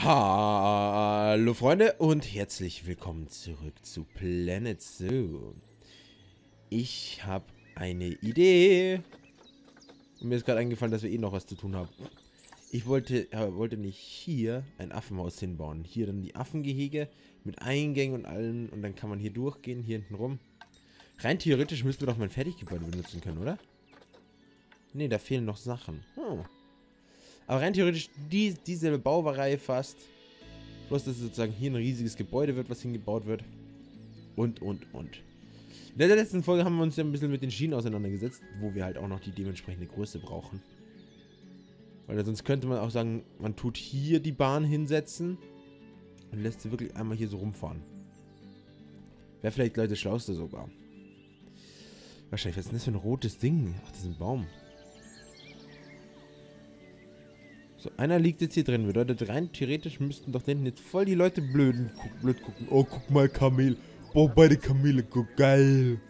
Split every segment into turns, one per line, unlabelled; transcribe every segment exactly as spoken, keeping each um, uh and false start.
Hallo Freunde und herzlich willkommen zurück zu Planet Zoo. Ich habe eine Idee. Und mir ist gerade eingefallen, dass wir eh noch was zu tun haben. Ich wollte, äh, wollte nicht hier ein Affenhaus hinbauen. Hier dann die Affengehege mit Eingängen und allem. Und dann kann man hier durchgehen, hier hinten rum. Rein theoretisch müssten wir doch mein Fertiggebäude benutzen können, oder? Ne, da fehlen noch Sachen. Hm. Aber rein theoretisch die, dieselbe Baureihe fast. Bloß, dass sozusagen hier ein riesiges Gebäude wird, was hingebaut wird. Und, und, und. In der letzten Folge haben wir uns ja ein bisschen mit den Schienen auseinandergesetzt, wo wir halt auch noch die dementsprechende Größe brauchen. Weil sonst könnte man auch sagen, man tut hier die Bahn hinsetzen und lässt sie wirklich einmal hier so rumfahren. Wäre vielleicht Leute das Schlauste sogar. Wahrscheinlich, was ist denn das für ein rotes Ding? Ach, das ist ein Baum. So, einer liegt jetzt hier drin. Bedeutet, rein theoretisch müssten doch hinten jetzt voll die Leute blöden, guck, blöd gucken. Oh, guck mal, Kamel. Boah, beide Kamele, guck, geil.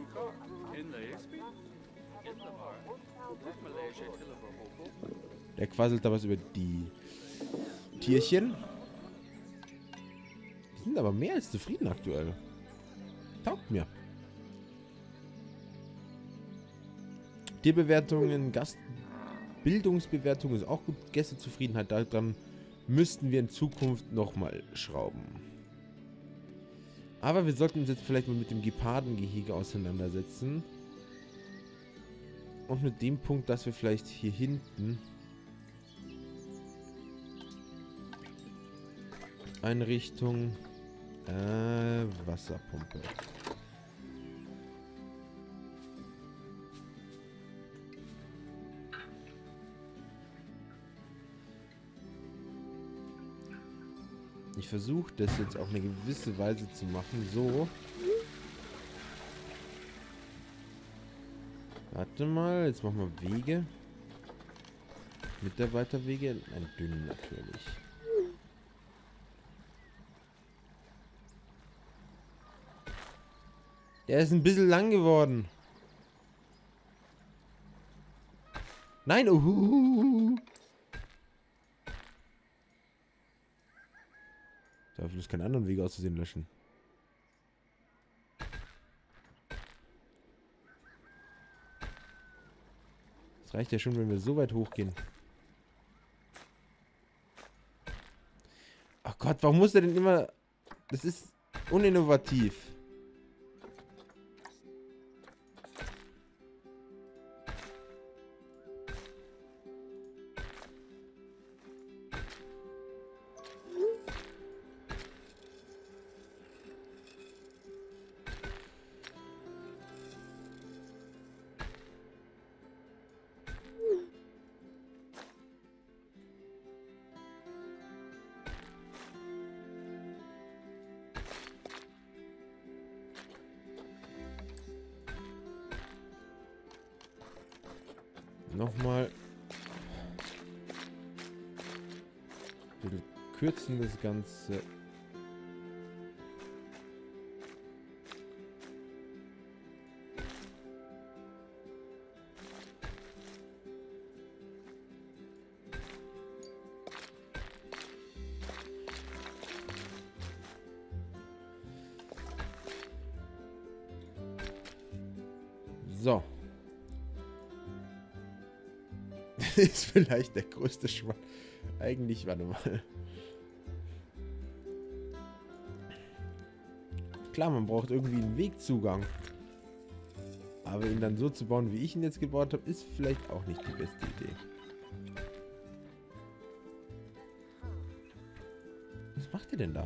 Der quasselt da was über die Tierchen. Die sind aber mehr als zufrieden aktuell. Taugt mir. Tierbewertungen, Gastbildungsbewertung ist auch gut. Gästezufriedenheit, daran müssten wir in Zukunft nochmal schrauben. Aber wir sollten uns jetzt vielleicht mal mit dem Gepardengehege auseinandersetzen. Und mit dem Punkt, dass wir vielleicht hier hinten Einrichtung äh, Wasserpumpe. Ich versuche das jetzt auf eine gewisse Weise zu machen. So. Warte mal, jetzt machen wir Wege. Mitarbeiterwege. Ein dünn natürlich. Der ist ein bisschen lang geworden. Nein, uhuhuhu. Darf bloß keinen anderen Weg auszusehen löschen. Das reicht ja schon, wenn wir so weit hochgehen. Ach Gott, warum muss der denn immer... Das ist uninnovativ. Nochmal ein bisschen kürzen das Ganze. So. Ist vielleicht der größte Schwach. Eigentlich, warte mal. Klar, man braucht irgendwie einen Wegzugang. Aber ihn dann so zu bauen, wie ich ihn jetzt gebaut habe, ist vielleicht auch nicht die beste Idee. Was macht ihr denn da?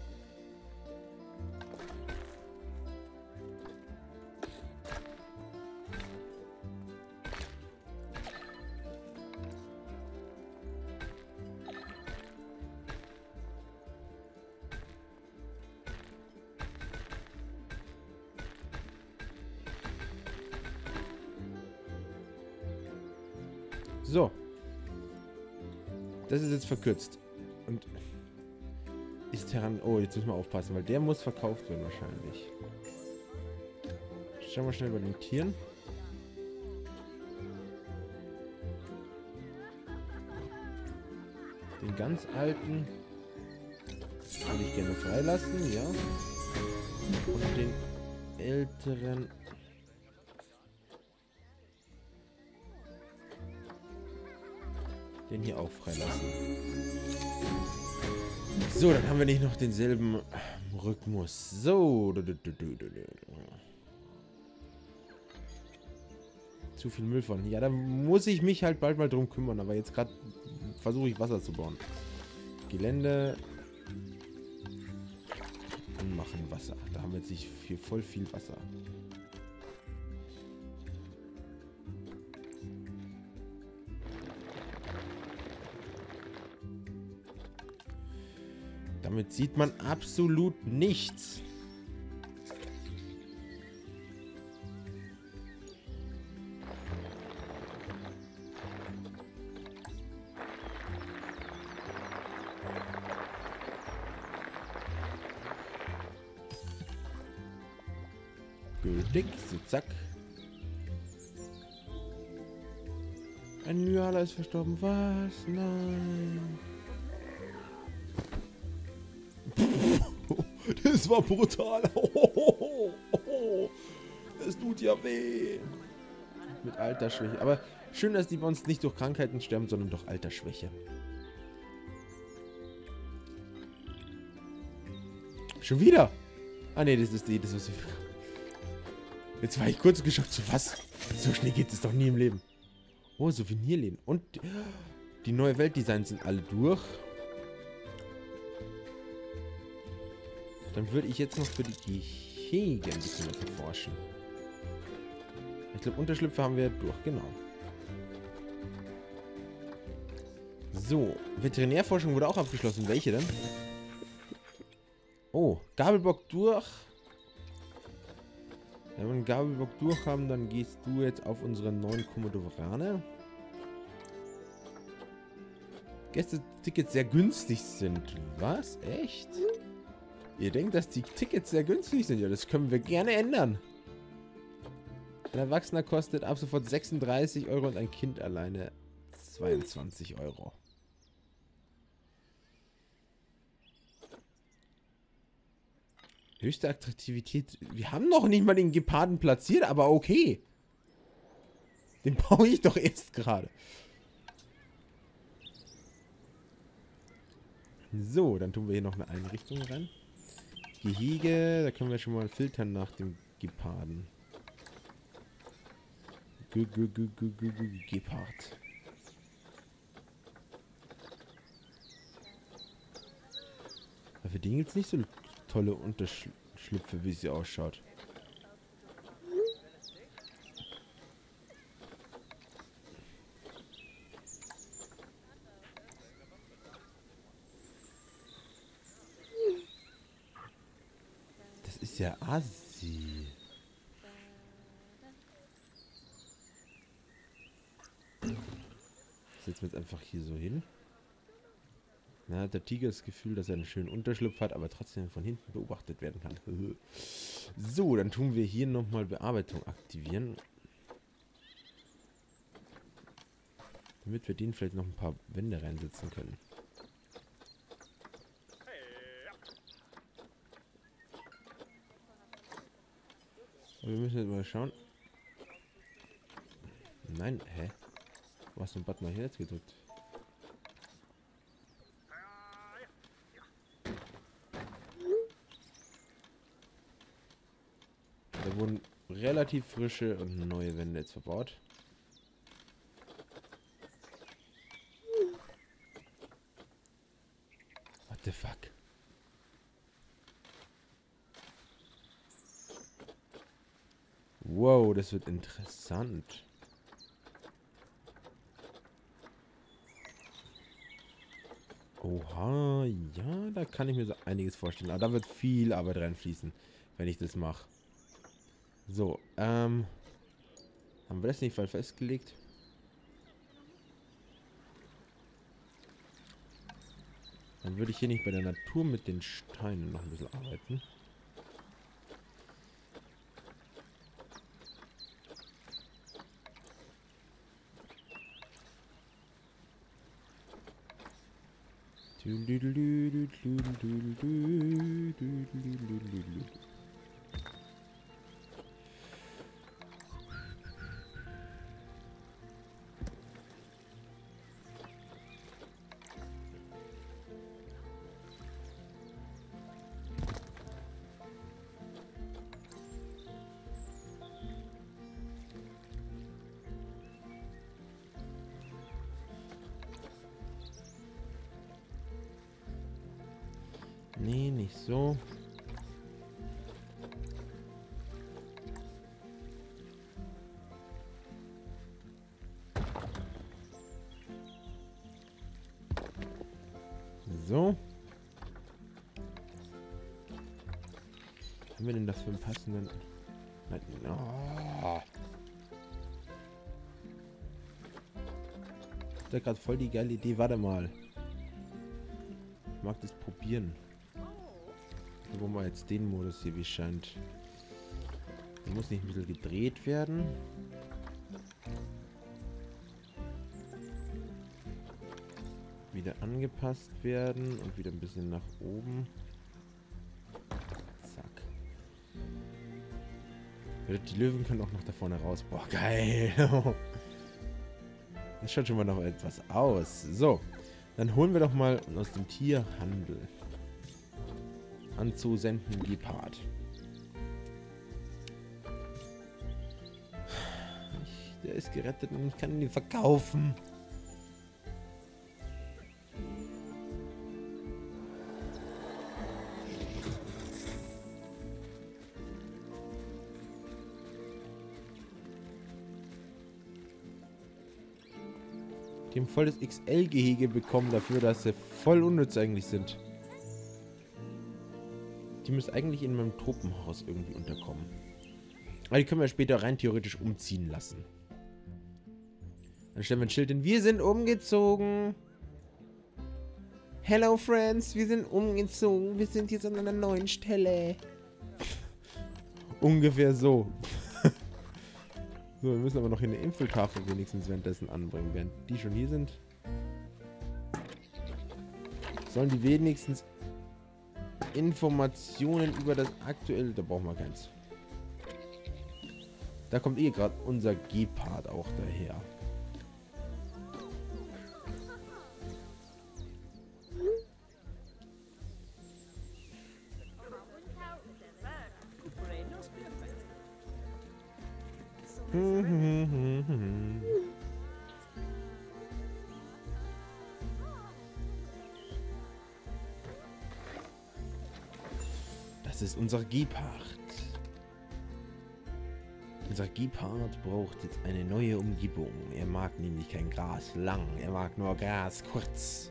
So. Das ist jetzt verkürzt. Und ist heran... Oh, jetzt müssen wir aufpassen, weil der muss verkauft werden wahrscheinlich. Schauen wir schnell bei den Tieren. Den ganz alten Würde ich gerne freilassen, ja. Und den älteren... Den hier auch freilassen. So, dann haben wir nicht noch denselben Rhythmus. So. Zu viel Müll von. Ja, da muss ich mich halt bald mal drum kümmern. Aber jetzt gerade versuche ich Wasser zu bauen. Gelände. Anmachen Wasser. Da haben wir jetzt nicht viel, voll viel Wasser. Damit sieht man absolut nichts. Gültig, so zack. Ein Nyala ist verstorben. Was? Nein. Das war brutal. Es tut ja weh. Mit Altersschwäche. Aber schön, dass die bei uns nicht durch Krankheiten sterben, sondern durch Altersschwäche. Schon wieder? Ah ne, das ist die. Das ist Jetzt war ich kurz geschockt. So was? So schnell geht es doch nie im Leben. Oh, Souvenirläden. Und die neue Weltdesigns sind alle durch. Dann würde ich jetzt noch für die Gehege ein bisschen was erforschen. Ich glaube, Unterschlüpfe haben wir durch, genau. So, Veterinärforschung wurde auch abgeschlossen. Welche denn? Oh, Gabelbock durch. Wenn wir einen Gabelbock durch haben, dann gehst du jetzt auf unsere neuen Komodowarane. Gäste-Tickets sehr günstig sind. Was? Echt? Ihr denkt, dass die Tickets sehr günstig sind? Ja, das können wir gerne ändern. Ein Erwachsener kostet ab sofort sechsunddreißig Euro und ein Kind alleine zweiundzwanzig Euro. Höchste Attraktivität. Wir haben noch nicht mal den Geparden platziert, aber okay. Den baue ich doch erst gerade. So, dann tun wir hier noch eine Einrichtung rein. Gehege, da können wir schon mal filtern nach dem Geparden. G -g -g -g -g -g Gepard. Aber für den gibt es nicht so tolle Unterschlüpfe, wie sie ausschaut. Das ist ja assi. Setzen wir jetzt einfach hier so hin. Na, hat der Tiger das Gefühl, dass er einen schönen Unterschlupf hat, aber trotzdem von hinten beobachtet werden kann. So, dann tun wir hier nochmal Bearbeitung aktivieren. Damit wir den vielleicht noch ein paar Wände reinsetzen können. Aber wir müssen jetzt mal schauen. Nein, hä? Wo hast du den Button mal hier jetzt gedrückt? Da wurden relativ frische und neue Wände jetzt verbaut. What the fuck? Wow, das wird interessant. Oha, ja, da kann ich mir so einiges vorstellen. Aber da wird viel Arbeit reinfließen, wenn ich das mache. So, ähm... haben wir das nicht voll festgelegt? Dann würde ich hier nicht bei der Natur mit den Steinen noch ein bisschen arbeiten. Nee, nicht so. So. Was haben wir denn das für einen passenden... Oh. Ich hatte gerade voll die geile Idee. Warte mal. Ich mag das probieren. Wo man jetzt den Modus hier wie scheint. Der muss nicht ein bisschen gedreht werden. Wieder angepasst werden und wieder ein bisschen nach oben. Zack. Die Löwen können auch noch da vorne raus. Boah, geil. Das schaut schon mal noch etwas aus. So, dann holen wir doch mal aus dem Tierhandel anzusenden Gepard. Ich, der ist gerettet und ich kann ihn verkaufen. Die haben voll das X L-Gehege bekommen dafür, dass sie voll unnütz eigentlich sind. Die müssen eigentlich in meinem Tropenhaus irgendwie unterkommen. Aber die können wir später rein theoretisch umziehen lassen. Dann stellen wir ein Schild hin. Wir sind umgezogen. Hello Friends, wir sind umgezogen. Wir sind jetzt an einer neuen Stelle. Ungefähr so. So, wir müssen aber noch hier eine Infoltafel wenigstens währenddessen anbringen. Während die schon hier sind, sollen die wenigstens Informationen über das aktuelle... Da brauchen wir keins. Da kommt eh gerade unser Gepard auch daher. Das ist unser Gepard. Unser Gepard braucht jetzt eine neue Umgebung. Er mag nämlich kein Gras lang. Er mag nur Gras kurz.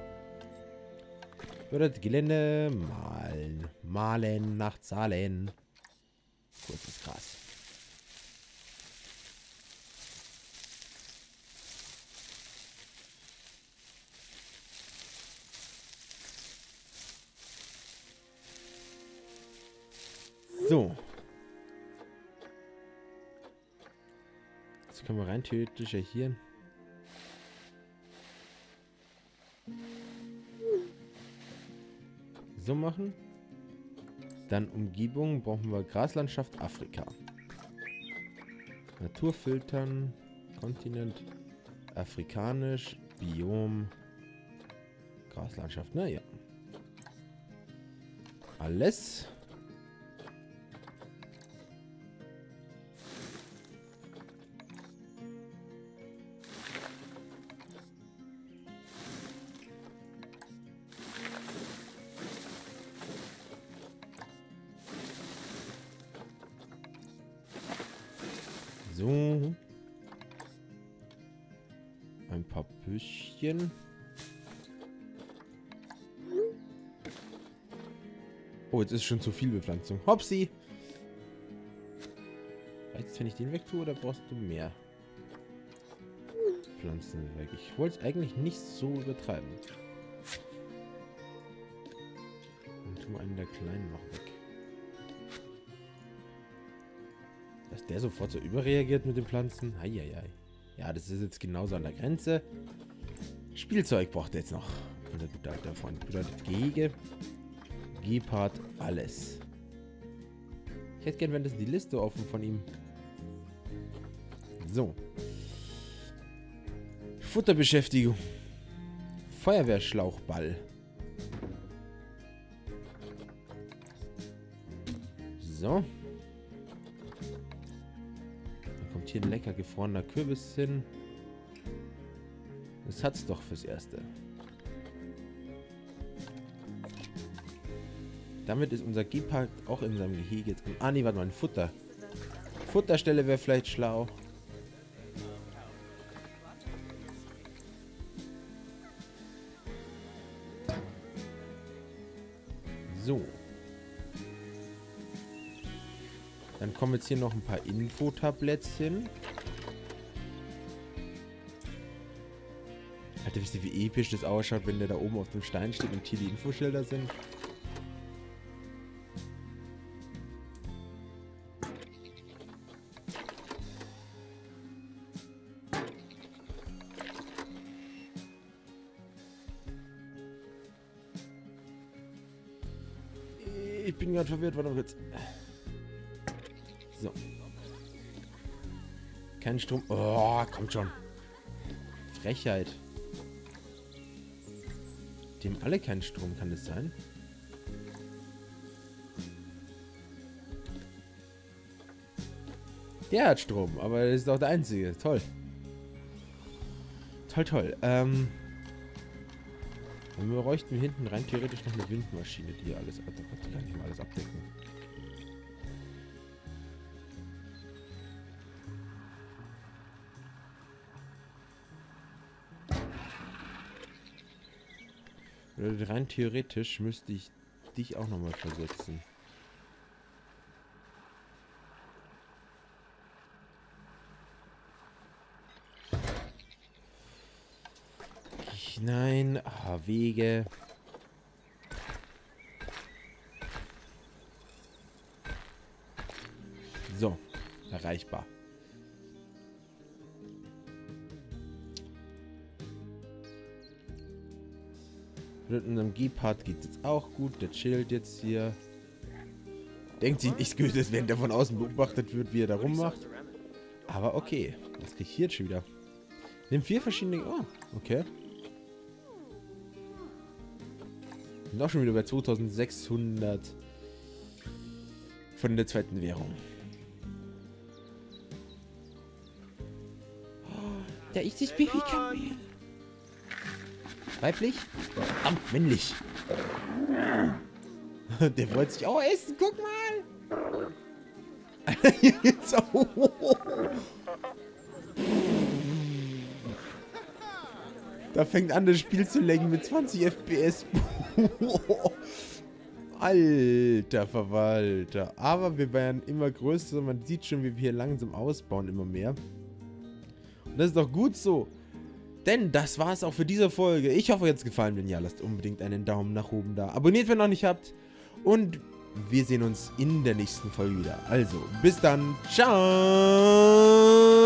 Oder das Gelände malen. Malen nach Zahlen. Kurzes Gras. So. Jetzt können wir rein theoretisch ja hier so machen. Dann Umgebung brauchen wir Graslandschaft Afrika. Naturfiltern, Kontinent, afrikanisch, Biom, Graslandschaft, naja. Alles. So. Ein paar Büschchen. Oh, jetzt ist schon zu viel Bepflanzung. Hopsi! Reicht, wenn ich den weg tue, oder brauchst du mehr Pflanzen weg? Ich wollte es eigentlich nicht so übertreiben. Dann tun wir einen der kleinen noch weg. Dass der sofort so überreagiert mit den Pflanzen. Heieiei. Ja, das ist jetzt genauso an der Grenze. Spielzeug braucht er jetzt noch. Unser guter alter Freund. Bedeutet Gehege, Gepard, alles. Ich hätte gern währenddessen die Liste offen von ihm. So. Futterbeschäftigung. Feuerwehrschlauchball. So. Dann kommt hier ein lecker gefrorener Kürbis hin. Das hat's doch fürs Erste. Damit ist unser Gepard auch in seinem Gehege drin. Ah, nee, warte mal, ein Futter. Futterstelle wäre vielleicht schlau. So. Dann kommen jetzt hier noch ein paar Infotabletts hin. Alter, wisst ihr, wie episch das ausschaut, wenn der da oben auf dem Stein steht und hier die Infoschilder sind? Ich bin gerade verwirrt, warte mal kurz. So. Kein Strom. Oh, kommt schon. Frechheit. Die haben alle keinen Strom, kann das sein? Der hat Strom, aber das ist auch der einzige. Toll. Toll, toll. Ähm. Und wir bräuchten hinten rein theoretisch noch eine Windmaschine, die hier alles, die kann nicht mal alles abdecken. Oder rein theoretisch müsste ich dich auch nochmal versetzen. Ich, nein, ah, Wege. So, erreichbar. Mit unserem Gepard geht es jetzt auch gut. Der chillt jetzt hier. Denkt sich nichts Gutes, wenn der von außen beobachtet wird, wie er da rummacht. Aber okay. Was krieg ich hier jetzt schon wieder? Nimm vier verschiedene... Oh, okay. Sind auch schon wieder bei zweitausendsechshundert von der zweiten Währung. Oh, da ist das Babykamel. Weiblich? Verdammt, männlich. Der wollte sich auch essen. Guck mal. Hier geht's auch. Da fängt an, das Spiel zu lenken mit zwanzig F P S. Alter Verwalter. Aber wir werden immer größer. Man sieht schon, wie wir hier langsam ausbauen, immer mehr. Und das ist doch gut so. Denn das war es auch für diese Folge. Ich hoffe, euch hat es gefallen. Wenn ja, lasst unbedingt einen Daumen nach oben da. Abonniert, wenn ihr noch nicht habt. Und wir sehen uns in der nächsten Folge wieder. Also, bis dann. Ciao.